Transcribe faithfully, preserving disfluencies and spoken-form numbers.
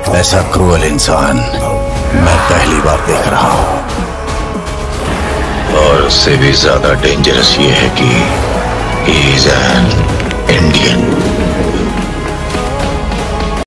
ऐसा क्रूअल इंसान मैं पहली बार देख रहा हूं। और उससे भी ज्यादा डेंजरस ये है कि ही इज एन इंडियन।